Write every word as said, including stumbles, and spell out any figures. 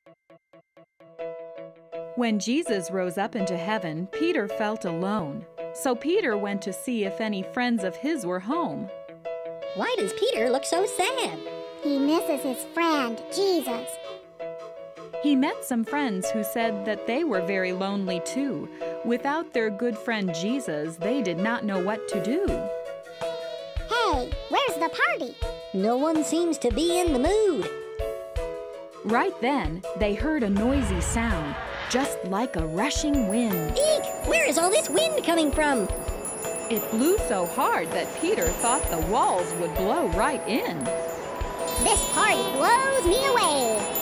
When Jesus rose up into heaven, Peter felt alone. So Peter went to see if any friends of his were home. Why does Peter look so sad? He misses his friend, Jesus. He met some friends who said that they were very lonely too. Without their good friend Jesus, they did not know what to do. Hey, where's the party? No one seems to be in the mood. Right then, they heard a noisy sound, just like a rushing wind. Eek! Where is all this wind coming from? It blew so hard that Peter thought the walls would blow right in. This party blows me away.